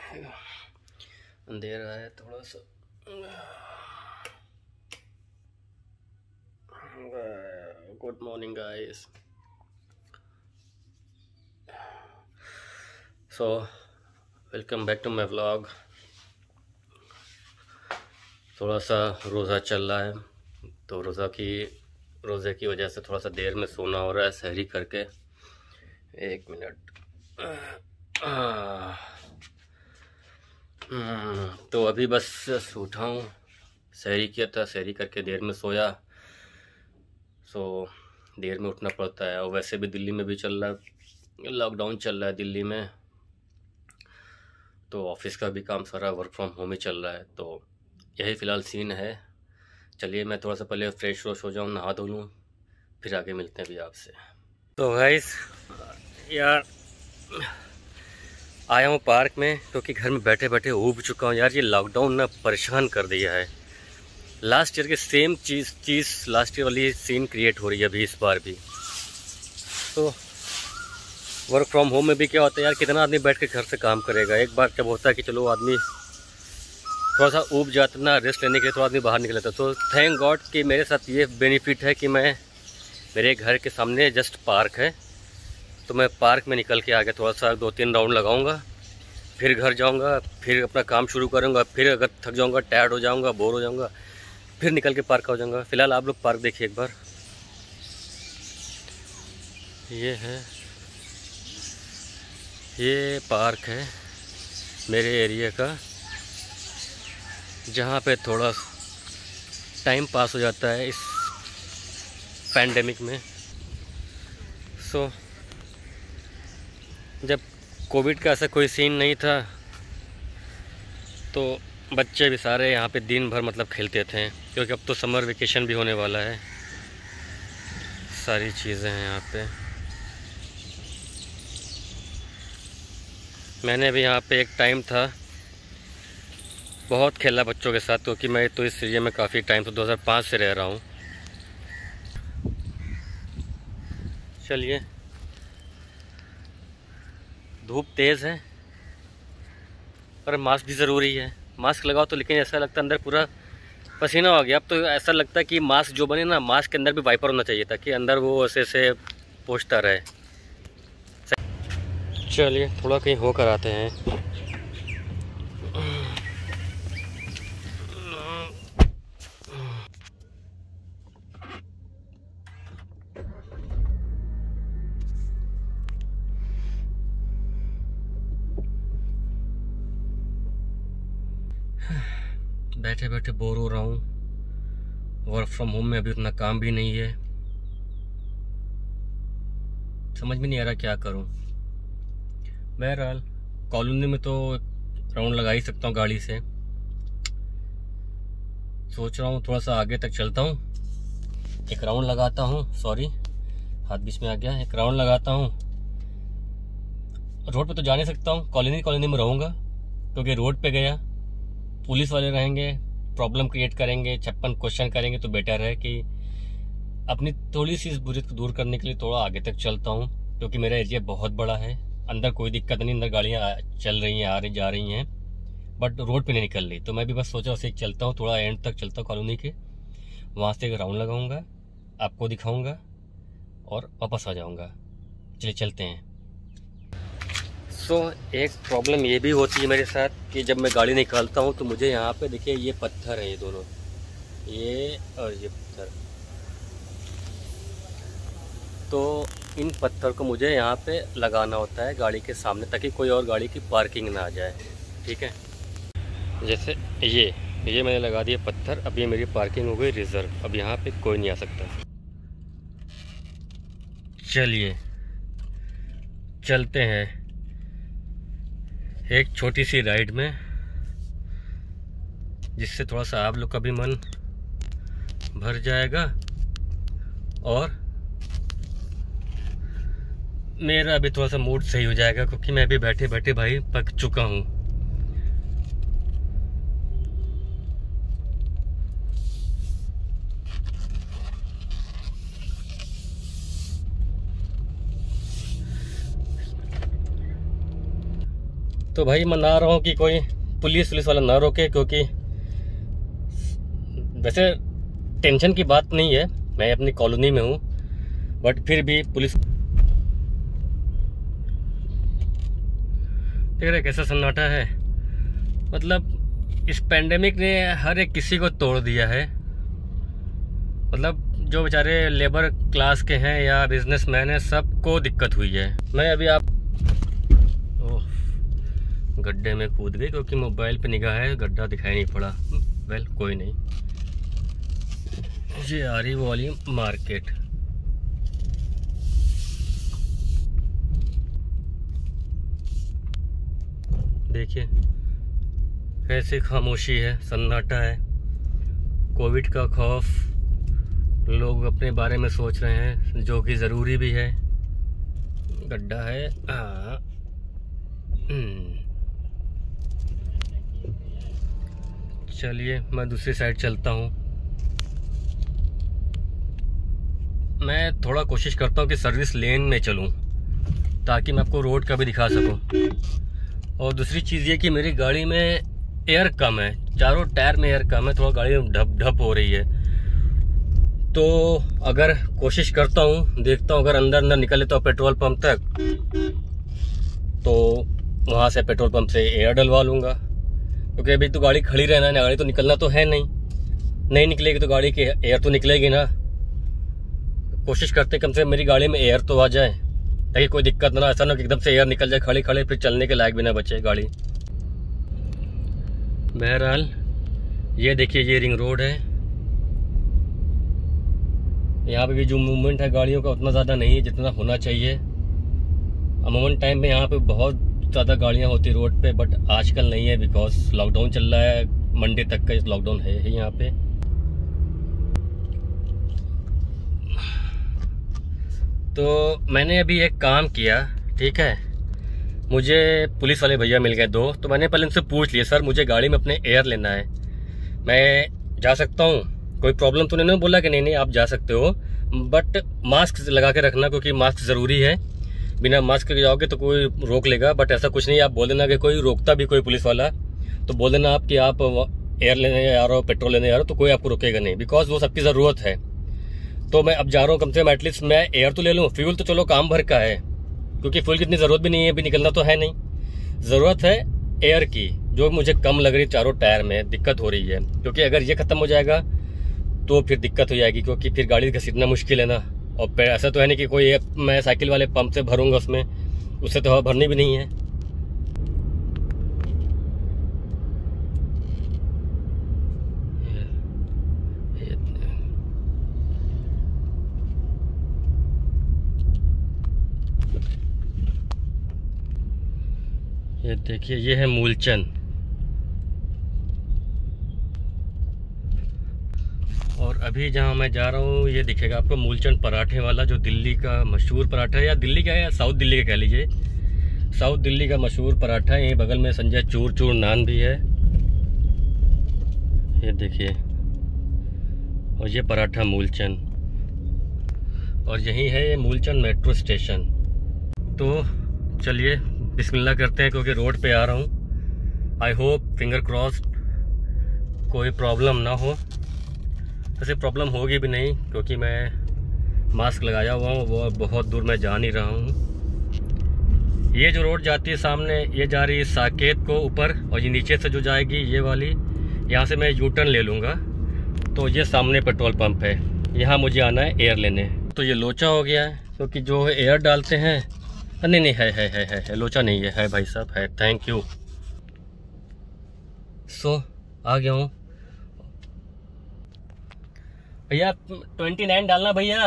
अंधेरा है थोड़ा सा। Good morning guys. So welcome back to my vlog. थोड़ा सा रोज़ा चल रहा है, तो रोज़े की वजह से थोड़ा सा देर में सोना हो रहा है सहरी करके। एक मिनट। तो अभी बस उठा हूँ, सहरी किया था, सहरी करके देर में सोया। सो देर में उठना पड़ता है। और वैसे भी दिल्ली में भी चल रहा है, लॉकडाउन चल रहा है दिल्ली में, तो ऑफिस का भी काम सारा वर्क फ्रॉम होम ही चल रहा है। तो यही फ़िलहाल सीन है। चलिए मैं थोड़ा सा पहले फ्रेश व्रेश हो जाऊँ, नहा धो लूँ, फिर आगे मिलते हैं भी आपसे। तो गाइस यार आया हूँ पार्क में, क्योंकि घर में बैठे बैठे ऊब चुका हूँ यार। ये लॉकडाउन ना परेशान कर दिया है। लास्ट ईयर के सेम चीज़ लास्ट ईयर वाली सीन क्रिएट हो रही है अभी इस बार भी। तो वर्क फ्रॉम होम में भी क्या होता है यार, कितना आदमी बैठ के घर से काम करेगा। एक बार जब होता है कि चलो आदमी थोड़ा सा ऊब जाता ना, रेस्ट लेने के लिए थोड़ा आदमी बाहर निकल जाता। तो थैंक गॉड कि मेरे साथ ये बेनिफिट है कि मेरे घर के सामने जस्ट पार्क है, तो मैं पार्क में निकल के आके थोड़ा सा 2-3 राउंड लगाऊंगा, फिर घर जाऊंगा, फिर अपना काम शुरू करूंगा। फिर अगर थक जाऊंगा, टायर्ड हो जाऊंगा, बोर हो जाऊंगा, फिर निकल के पार्क हो जाऊंगा। फिलहाल आप लोग पार्क देखिए एक बार। ये पार्क है मेरे एरिया का, जहाँ पे थोड़ा टाइम पास हो जाता है इस पैंडेमिक में। सो जब कोविड का ऐसा कोई सीन नहीं था, तो बच्चे भी सारे यहाँ पे दिन भर मतलब खेलते थे, क्योंकि अब तो समर वेकेशन भी होने वाला है। सारी चीज़ें हैं यहाँ पे। मैंने भी यहाँ पे एक टाइम था बहुत खेला बच्चों के साथ, क्योंकि मैं तो इस एरिया में काफ़ी टाइम से 2005 से रह रहा हूँ। चलिए, धूप तेज़ है पर मास्क भी ज़रूरी है। मास्क लगाओ तो, लेकिन ऐसा लगता है अंदर पूरा पसीना हो गया। अब तो ऐसा लगता है कि मास्क जो बने ना, मास्क के अंदर भी वाइपर होना चाहिए, ताकि अंदर वो ऐसे ऐसे पोंछता रहे। चलिए थोड़ा कहीं होकर आते हैं। बैठे बैठे बोर हो रहा हूँ। वर्क फ्रॉम होम में अभी उतना काम भी नहीं है, समझ में नहीं आ रहा क्या करूँ। बहरहाल कॉलोनी में तो राउंड लगा ही सकता हूँ गाड़ी से। सोच रहा हूँ थोड़ा सा आगे तक चलता हूँ, एक राउंड लगाता हूँ। सॉरी, हाथ बीच में आ गया। एक राउंड लगाता हूँ। रोड पे तो जा नहीं सकता हूँ, कॉलोनी में रहूँगा, क्योंकि रोड पे गया पुलिस वाले रहेंगे, प्रॉब्लम क्रिएट करेंगे, 56 क्वेश्चन करेंगे। तो बेटर है कि अपनी थोड़ी सी इस बुरी को दूर करने के लिए थोड़ा आगे तक चलता हूँ, क्योंकि मेरा एरिया बहुत बड़ा है। अंदर कोई दिक्कत नहीं, अंदर गाड़ियाँ चल रही हैं, आ रही जा रही हैं, बट रोड पे नहीं निकल रही। तो मैं भी बस सोचा उसे चलता हूँ, थोड़ा एंड तक चलता हूँ कॉलोनी के, वहाँ से एक राउंड लगाऊंगा, आपको दिखाऊंगा और वापस आ जाऊँगा। चलिए चलते हैं। एक प्रॉब्लम ये भी होती है मेरे साथ कि जब मैं गाड़ी निकालता हूँ तो मुझे यहाँ पे देखिए ये पत्थर है, ये दोनों, ये और ये पत्थर, तो इन पत्थर को मुझे यहाँ पे लगाना होता है गाड़ी के सामने, ताकि कोई और गाड़ी की पार्किंग ना आ जाए। ठीक है, जैसे ये मैंने लगा दिया पत्थर। अब ये मेरी पार्किंग हो गई रिजर्व, अब यहाँ पे कोई नहीं आ सकता। चलिए चलते हैं एक छोटी सी राइड में, जिससे थोड़ा सा आप लोग का भी मन भर जाएगा और मेरा भी थोड़ा सा मूड सही हो जाएगा, क्योंकि मैं भी बैठे बैठे भाई पक चुका हूँ। तो भाई मैं ना रहा हूँ कि कोई पुलिस वाला ना रोके, क्योंकि वैसे टेंशन की बात नहीं है, मैं अपनी कॉलोनी में हूँ, बट फिर भी पुलिस देख रहे कैसा सन्नाटा है। मतलब इस पैंडेमिक ने हर एक किसी को तोड़ दिया है। मतलब जो बेचारे लेबर क्लास के हैं या बिजनेसमैन हैं, सबको दिक्कत हुई है। मैं अभी गड्ढे में कूद गई क्योंकि मोबाइल पे निगाह है, गड्ढा दिखाई नहीं पड़ा। वेल कोई नहीं। ये आ रही वो वाली मार्केट। देखिए कैसे खामोशी है, सन्नाटा है। कोविड का खौफ, लोग अपने बारे में सोच रहे हैं, जो कि ज़रूरी भी है। गड्ढा है। चलिए मैं दूसरी साइड चलता हूँ। मैं थोड़ा कोशिश करता हूँ कि सर्विस लेन में चलूँ ताकि मैं आपको रोड का भी दिखा सकूँ। और दूसरी चीज़ ये कि मेरी गाड़ी में एयर कम है, चारों टायर में एयर कम है, थोड़ा गाड़ी ढप ढप हो रही है। तो अगर कोशिश करता हूँ, देखता हूँ अगर अंदर निकल लेता हूँ पेट्रोल पंप तक, तो वहाँ से पेट्रोल पंप से एयर डलवा लूँगा। क्योंकि अभी तो गाड़ी खड़ी रहना है ना, गाड़ी तो निकलना तो है नहीं निकलेगी तो गाड़ी की एयर तो निकलेगी ना। कोशिश करते कम से कम मेरी गाड़ी में एयर तो आ जाए ताकि कोई दिक्कत ना, ऐसा ना कि एकदम से एयर निकल जाए खड़े खड़े, फिर चलने के लायक भी ना बचे गाड़ी। बहरहाल ये देखिए, ये रिंग रोड है। यहाँ पे भी जो मूवमेंट है गाड़ियों का उतना ज़्यादा नहीं है जितना होना चाहिए। अमूमन टाइम में यहाँ पे बहुत ज़्यादा गाड़ियाँ होती रोड पे, बट आजकल नहीं है बिकॉज लॉकडाउन चल रहा है। मंडे तक का लॉकडाउन है ही यहाँ पे। तो मैंने अभी एक काम किया, ठीक है, मुझे पुलिस वाले भैया मिल गए दो। तो मैंने पहले उनसे पूछ लिया, सर मुझे गाड़ी में अपने एयर लेना है, मैं जा सकता हूँ? कोई प्रॉब्लम तो नहीं? बोला कि नहीं आप जा सकते हो, बट मास्क लगा के रखना क्योंकि मास्क ज़रूरी है। बिना मास्क के जाओगे तो कोई रोक लेगा, बट ऐसा कुछ नहीं। आप बोल देना कि कोई रोकता भी कोई पुलिस वाला तो बोल देना आप कि आप एयर लेने आ रहे हो, पेट्रोल लेने आ रहे हो, तो कोई आपको रोकेगा नहीं, बिकॉज वो सबकी ज़रूरत है। तो मैं अब जा रहा हूँ, कम से कम एटलीस्ट मैं एयर तो ले लूँ। फ्यूल तो चलो काम भर का है, क्योंकि फ्यूल की इतनी ज़रूरत भी नहीं है, अभी निकलना तो है नहीं। ज़रूरत है एयर की, जो मुझे कम लग रही है। चारों टायर में दिक्कत हो रही है, क्योंकि अगर ये ख़त्म हो जाएगा तो फिर दिक्कत हो जाएगी, क्योंकि फिर गाड़ी घसीटना मुश्किल है ना। और ऐसा तो है नहीं कि कोई मैं साइकिल वाले पंप से भरूंगा, उससे तो हवा भरनी भी नहीं है। ये देखिए, ये है मूलचंद। और अभी जहाँ मैं जा रहा हूँ ये दिखेगा आपको मूलचंद पराठे वाला, जो दिल्ली का मशहूर पराठा है, या दिल्ली का है या साउथ दिल्ली का कह लीजिए। साउथ दिल्ली का मशहूर पराठा है। यहीं बगल में संजय चूर चूर नान भी है, ये देखिए। और ये पराठा मूलचंद, और यही है ये मूलचंद मेट्रो स्टेशन। तो चलिए बिस्मिल्लाह करते हैं, क्योंकि रोड पे आ रहा हूँ। आई होप, फिंगर क्रॉस्ड, कोई प्रॉब्लम ना हो। वैसे प्रॉब्लम होगी भी नहीं, क्योंकि मैं मास्क लगाया हुआ हूँ। वो बहुत दूर मैं जा नहीं रहा हूँ। ये जो रोड जाती है सामने, ये जा रही है साकेत को ऊपर, और ये नीचे से जो जाएगी ये वाली, यहाँ से मैं यू टर्न ले लूँगा। तो ये सामने पेट्रोल पंप है, यहाँ मुझे आना है एयर लेने। तो ये लोचा हो गया है, क्योंकि जो एयर डालते हैं, नहीं है लोचा नहीं है भाई साहब, है। Thank you. सो आ गया हूँ भैया। 29 डालना भैया।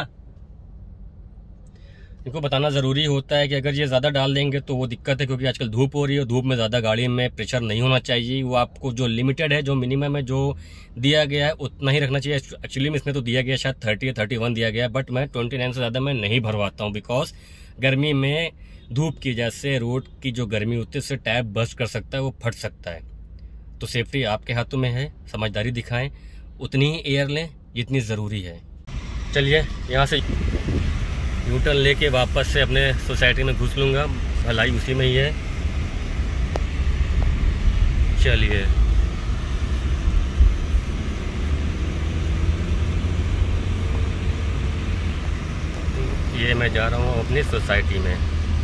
इनको बताना ज़रूरी होता है कि अगर ये ज़्यादा डाल देंगे तो वो दिक्कत है, क्योंकि आजकल धूप हो रही है। धूप में ज़्यादा गाड़ी में प्रेशर नहीं होना चाहिए। वो आपको जो लिमिटेड है, जो मिनिमम है, जो दिया गया है उतना ही रखना चाहिए। एक्चुअली में इसमें तो दिया गया शायद 30 या 31 दिया गया है, बट मैं 29 से ज़्यादा मैं नहीं भरवाता हूँ। बिकॉज गर्मी में धूप की वजह से रोड की जो गर्मी होती है उससे टायर बस्ट कर सकता है, वो फट सकता है। तो सेफ्टी आपके हाथों में है, समझदारी दिखाएं, उतनी ही एयर लें जितनी ज़रूरी है। चलिए यहाँ से यू टर्न लेके वापस से अपने सोसाइटी में घुस लूँगा, भलाई उसी में ही है। चलिए ये मैं जा रहा हूँ अपनी सोसाइटी में।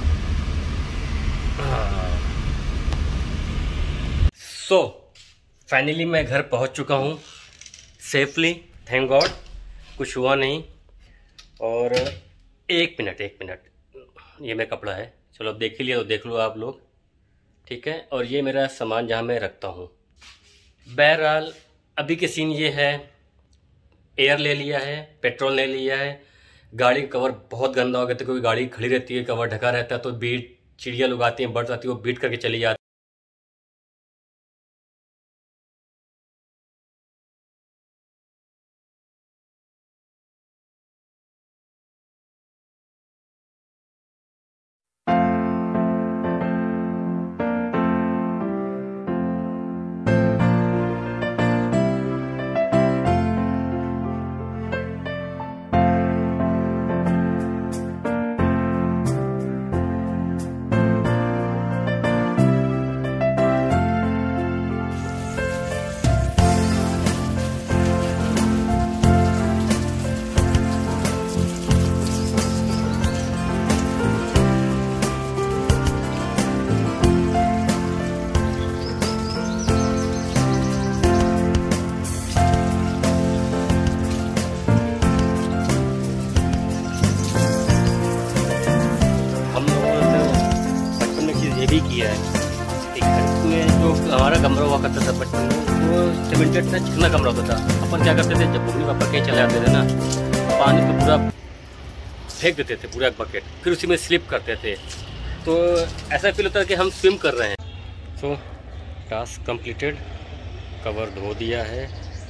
सो फाइनली मैं घर पहुँच चुका हूँ सेफली, थैंक गॉड, कुछ हुआ नहीं। और एक मिनट, ये मेरा कपड़ा है, चलो अब देख ही लिया तो देख लो आप लोग, ठीक है। और ये मेरा सामान जहाँ मैं रखता हूँ। बहरहाल अभी के सीन ये है, एयर ले लिया है, पेट्रोल ले लिया है, गाड़ी का कवर बहुत गंदा हो गया था, क्योंकि गाड़ी खड़ी रहती है, कवर ढका रहता है, तो बीट चिड़िया लोग आती हैं, बर्ड्स आती है, वो बीट करके चली जाती। भी किया है। एक घर में जो हमारा कमरा हुआ करता था बचपन में, वो सीमेंटेड था, चिकना कमरा होता था। अपन क्या करते थे, जब मम्मी पापा कहीं चले जाते थे ना, पानी तो पूरा फेंक देते थे, पूरा एक बकेट, फिर उसी में स्लिप करते थे, तो ऐसा फील होता है कि हम स्विम कर रहे हैं। सो टास्क कंप्लीटेड, कवर धो दिया है,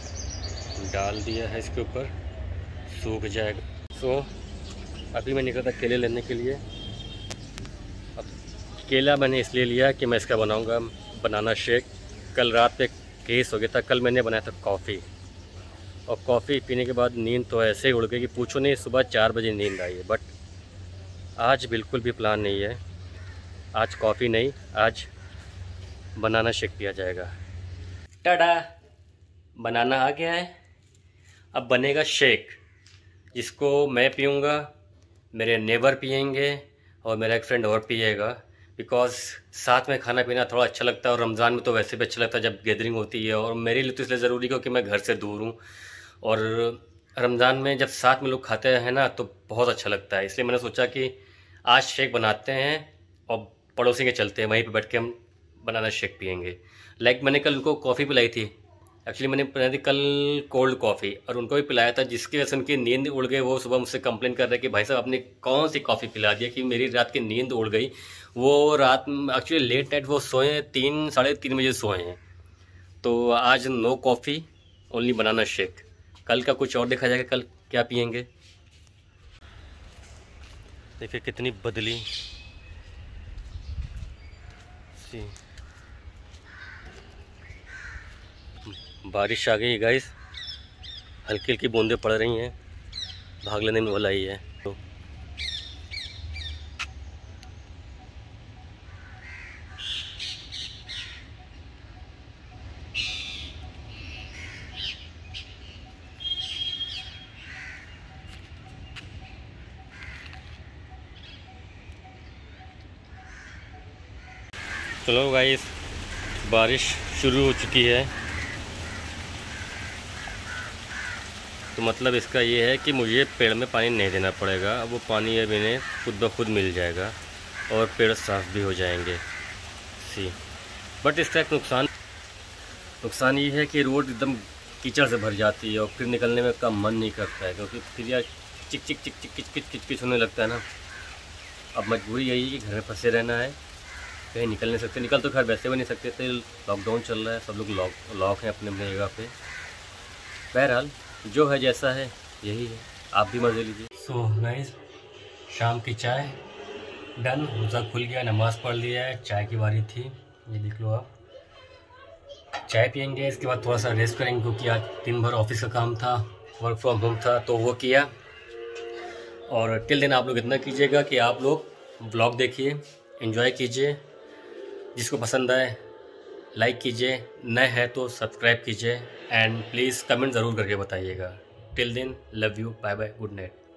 डाल दिया है इसके ऊपर, सूख जाएगा। सो अभी मैं निकला था केले लेने के लिए। अब केला मैंने इसलिए लिया कि मैं इसका बनाऊंगा बनाना शेक। कल रात पे केस हो गया था, कल मैंने बनाया था कॉफ़ी, और कॉफ़ी पीने के बाद नींद तो ऐसे ही उड़ गई कि पूछो नहीं, सुबह 4 बजे नींद आई है। बट आज बिल्कुल भी प्लान नहीं है, आज कॉफ़ी नहीं, आज बनाना शेक पिया जाएगा। टाडा, बनाना आ गया है, अब बनेगा शेक, जिसको मैं पीऊँगा, मेरे नेबर पियेंगे और मेरा एक फ्रेंड और पिएगा। बिकॉज़ साथ में खाना पीना थोड़ा अच्छा लगता है, और रमज़ान में तो वैसे भी अच्छा लगता है जब गैदरिंग होती है, और मेरे लिए तो इसलिए ज़रूरी है क्योंकि मैं घर से दूर हूँ, और रमज़ान में जब साथ में लोग खाते हैं ना तो बहुत अच्छा लगता है। इसलिए मैंने सोचा कि आज शेक बनाते हैं और पड़ोसी के चलते हैं, वहीं पर बैठ के हम बनाना शेक पियेंगे। लाइक मैंने कल उनको कॉफ़ी पिलाई थी, एक्चुअली मैंने पिलाई थी कल कोल्ड कॉफ़ी, और उनको भी पिलाया था, जिसकी वजह से उनकी नींद उड़ गई। वो सुबह मुझसे कंप्लेन कर रहे कि भाई साहब आपने कौन सी कॉफ़ी पिला दिया कि मेरी रात की नींद उड़ गई। वो रात एक्चुअली लेट नाइट वो सोए हैं, 3 साढ़े 3 बजे सोए हैं। तो आज no coffee, only banana shake. कल का कुछ और देखा जाएगा, कल क्या पियेंगे। देखिए कितनी बदली सी बारिश आ गई गाइस, हल्की हल्की बूंदें पड़ रही हैं, भाग लेने में भलाई है। तो चलो गाइस, बारिश शुरू हो चुकी है, तो मतलब इसका ये है कि मुझे पेड़ में पानी नहीं देना पड़ेगा। अब वो पानी अब इन्हें खुद ब खुद मिल जाएगा और पेड़ साफ भी हो जाएंगे। सी बट इसका एक नुकसान ये है कि रोड एकदम कीचड़ से भर जाती है, और फिर निकलने में का मन नहीं करता है, क्योंकि फिर यार चिक चिक चिक चिक किच किच किच होने लगता है ना। अब मजबूरी यही है कि घर में फंसे रहना है, कहीं निकल नहीं सकते। निकल तो खैर वैसे भी नहीं सकते थे, लॉकडाउन चल रहा है, सब लोग लॉक हैं अपने अपने जगह पे। बहरहाल जो है जैसा है यही है, आप भी मज़े लीजिए। सो गाइस, शाम की चाय डन, रोज़ा खुल गया, नमाज़ पढ़ लिया है, चाय की बारी थी, ये देख लो आप। चाय पियेंगे, इसके बाद थोड़ा सा रेस्ट करेंगे, क्योंकि आज दिन भर ऑफिस का काम था, वर्क फ्रॉम होम था, तो वो किया। और टिल दिन आप लोग इतना कीजिएगा कि आप लोग ब्लॉग देखिए, एंजॉय कीजिए, जिसको पसंद आए लाइक कीजिए, नए हैं तो सब्सक्राइब कीजिए एंड प्लीज़ कमेंट ज़रूर करके बताइएगा। Till then, love you, bye bye, good night.